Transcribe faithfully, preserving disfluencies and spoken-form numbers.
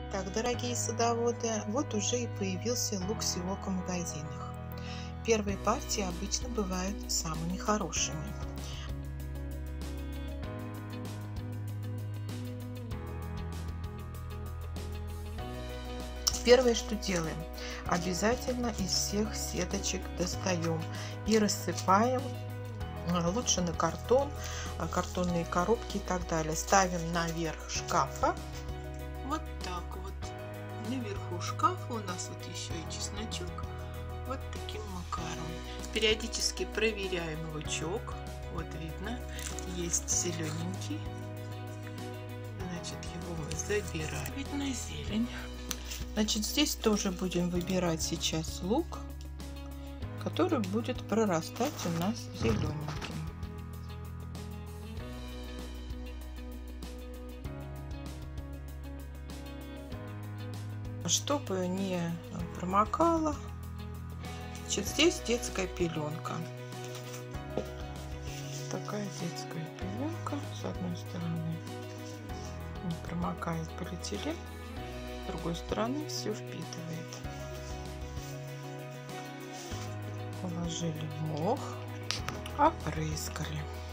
Так, дорогие садоводы, вот уже и появился лук-селок в магазинах. Первые партии обычно бывают самыми хорошими. Первое, что делаем, обязательно из всех сеточек достаем и рассыпаем, лучше на картон, картонные коробки и так далее. Ставим наверх шкафа. Вот так вот. Наверху шкафа у нас вот еще и чесночок. Вот таким макаром. Периодически проверяем лучок. Вот видно, есть зелененький. Значит, его мы забираем. Видно зелень. Значит, здесь тоже будем выбирать сейчас лук, который будет прорастать у нас зелененьким. Чтобы не промокало, значит, здесь детская пеленка. Такая детская пеленка. С одной стороны не промокает полиэтилен, с другой стороны все впитывает. Положили в мох, опрыскали.